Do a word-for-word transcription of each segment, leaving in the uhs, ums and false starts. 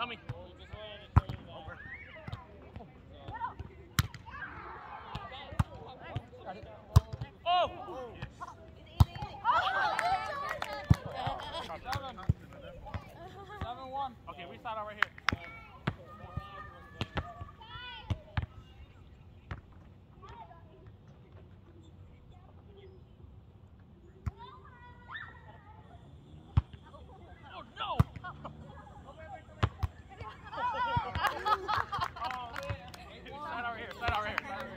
Tell me. Over. Oh! Seven. Seven one. Okay, we start out right here. Oh no! Start out here. Start out here. Start out here.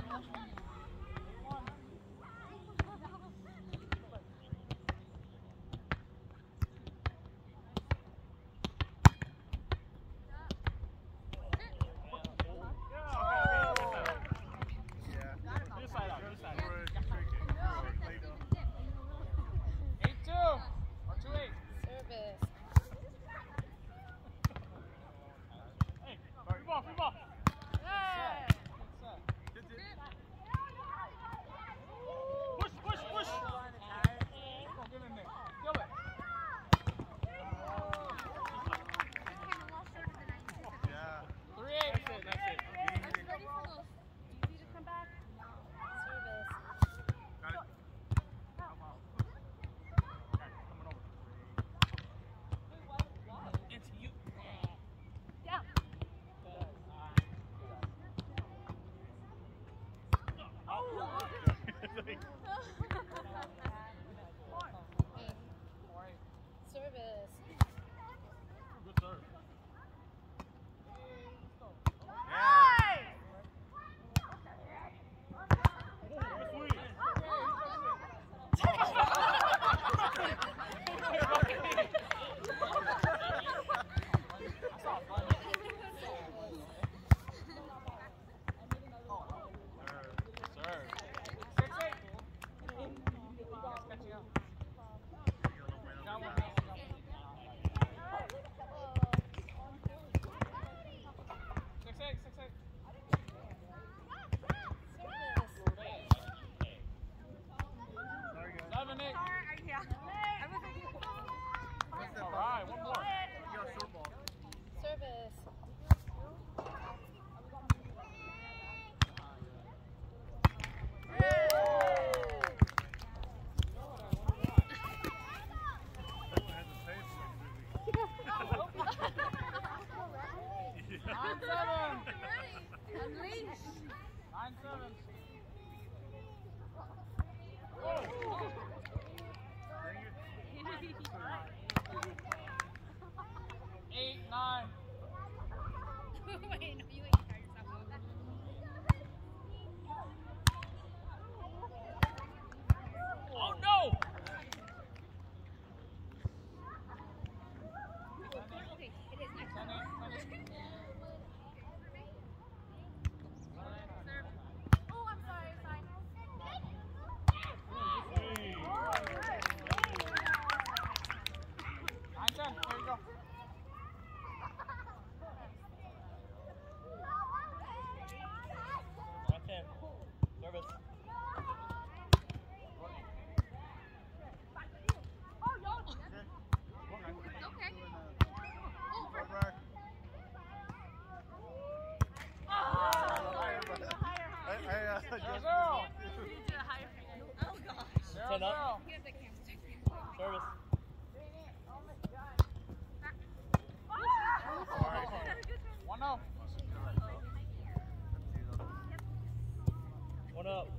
Eight two. Or two eight. Service. Hey, free ball, free ball. Set. Set. Push, push, push. Come on, get in there. Kill it. Yeah. Three eight. That's it, that's it. Service. Got it. Into you. Yeah. Service. Good serve. Serve. Six eight. Catching up. Got one. Six eight. Six eight. Sorry, guys. Seven eight. All right, one more. You got a short ball. Service. Nine seven. Unleash. Nine seven. Eight nine. Wait, no, you ain't tired yourself out. Oh no! Okay, it is next. Ten eight. Ten eight. Oh, I'm sorry, fine. Nine ten. There you go. Nine ten. Service. Okay. Right back. Hey, hey, uh, Zero just- zero. Oh, gosh. Zero Ten up. zero. You have the camera check. Service. One oh. One up.